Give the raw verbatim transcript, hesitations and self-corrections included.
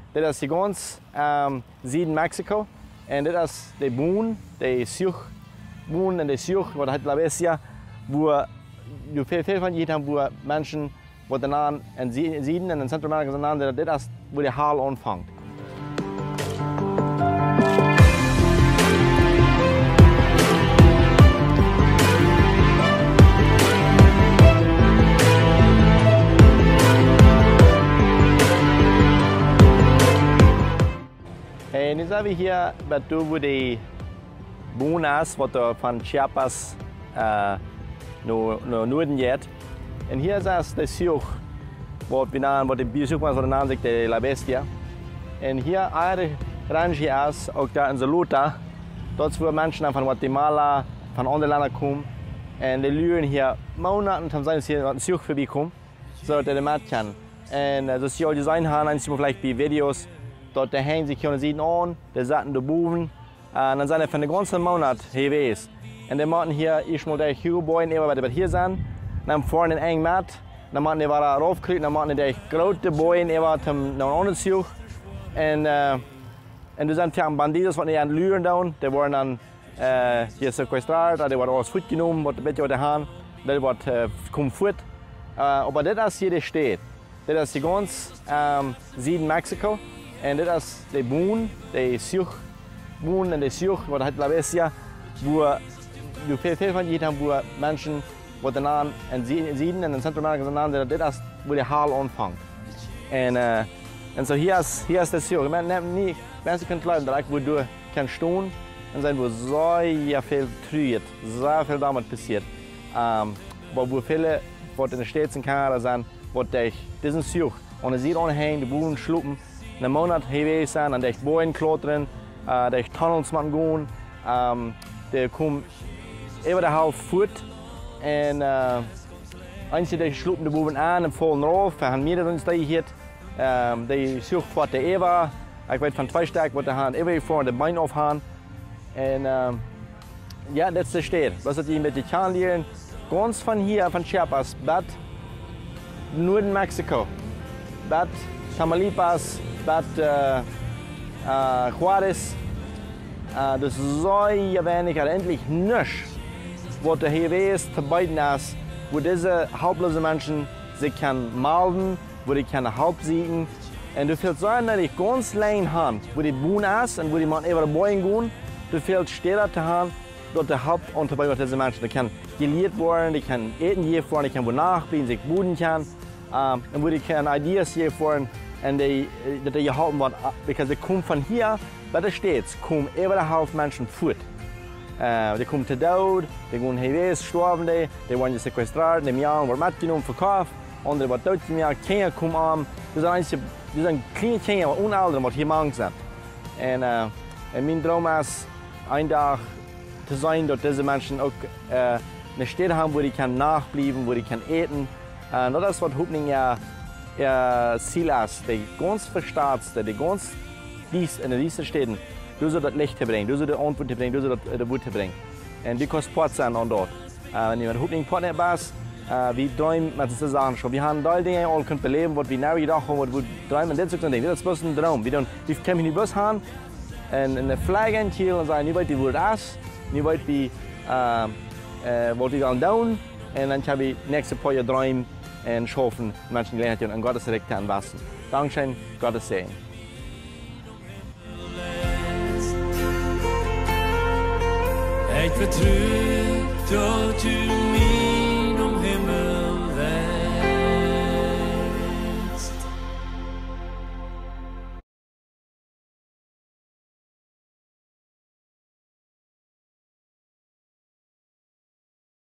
dit is ganz um, Süden Mexiko. En dit is de boon, de zucht, boon en de zucht, wat heet BESTIA, wo je veel, veel van je hebt, wo mensen wat dan in Süden en in Centramerika zijn, dit is wo de haal aanvangt. En nu zijn we hier bij wo de boon is, wat er van Chiapas uh, naar no Noorden gaat. En hier is de zucht, wat we naam, wat de biozoekmans wat de naam zegt, de BESTIA. En hier een range is, ook daar in Zalota, dat is waar mensen van Guatemala, van andere landen komen. En die luren hier maanden, dan zijn ze hier een zucht voorbij komen, zodat ze de maat kan. En uh, zoals je al gezien hebt, en je vielleicht bij video's, dort hängen sich hier Süden an, die satten da boven, und dann sind sie für den ganzen Monat hier gewesen. Und die machen hier erstmal die Hügelbäume, die wir hier sind, dann vorne einen engen Matt, dann machen die wieder raufkriegen, dann machen die große Bäume, die zum nach unten suchen. Und, äh, und da sind viele Bandidos, die an Lüren da, die wurden dann äh, hier sequestriert, die wurden alles Food genommen, was die Leute haben, die wurden äh, kommen fort. Äh, aber das ist hier die Stadt, das ist die ganz ähm, Süden Mexiko. En dit is de boon, de zucht, boon en de zucht, wat heet BESTIA, wo je veel, veel van je hebt, wo mensen wat dan in Süden en in Centramerika zijn, dit is wo de haal aanvangt. En, uh, en zo hier is, hier is de zucht. Mensen kunnen geloven dat ik wo du kan staan en zijn wo zo veel truert, zo veel damit passiert. Um, wo viele, wat in de stad in Kanada zijn, wat durch diesen zucht, und es sieht anhängen, die Boden schluppen, einen Monat hier sein, an der Bäume klettern, uh, der Tunnels machen gehen, um, der kommt über der Halb fort und uh, einzelne der schluppen die Buben an und fallen rauf, wir haben mehrere uns da hier, um, die sucht fort der Eva, ich weiß von zwei Stück, wo die haben Eva vor der Bein aufhaben und um, ja, das ist der Stadt, was hat die mit den Kanadiern, ganz von hier, von Chiapas, bis Norden Mexiko, bis Tamaulipas, dat uh, uh, Juarez, uh, dus zo weinig endlich nichts, wat er hier is te beiden is, wo diese hauptlose Menschen sich kann melden, wo die können Haupt siegen. Und du fühlst so natürlich ganz klein haben, wo die Boon ist und wo die man über die Bäume gehen, du fühlst Städte zu haben, dort der Haupt unterbringen diese Menschen. Die können gelehrt werden, die können eten hier fahren, die können wo nachbieten, sich buden können, um, und wo die können Ideen hier fahren. En die, dat je geholpen wordt, because ze komen van hier bij de stad, komen over de half mensen voort. Uh, die komen te dood, die gaan hier wees, sterven die, die worden gesequestreerd, die jaren worden metgenomen, verkauft, anderen worden doodgemaakt, kinderen komen aan. Dus dat zijn kleine kinderen, onouderen, wat hier mang zijn. En, uh, en mijn droom is, een dag te zijn dat deze mensen ook uh, een stad hebben waar die kunnen nachblijven, waar die kunnen eten. En dat is wat hooping ja. Uh, Ziel ist, die ganz verstaatste, die ganz dies in diesen Städten, du sollst das Licht bringen, du sollst die Antwort bringen, du sollst das Wut bringen. Und die kannst Port sein an dort. Uh, wenn jemand Hupning Port nicht bist, uh, wir träumen mit diesen Sachen schon. Wir haben all Dinge all können beleben, was wir neu gedacht haben, was wir träumen, das ist ein Ding, das ist bloß ein Traum. Wir, wir können in die Bus haben, und in der Flagge hier und sagen, nicht weit wie wo das ist, nicht weit wie, uh, uh, was wir dann tun, und dann kann ich nächste paar Jahre träumen, en schaffen Menschen gelernt und Gottes Rechte anpassen. Dankeschön, Gottes Segen. Ik vertrouw dat u mij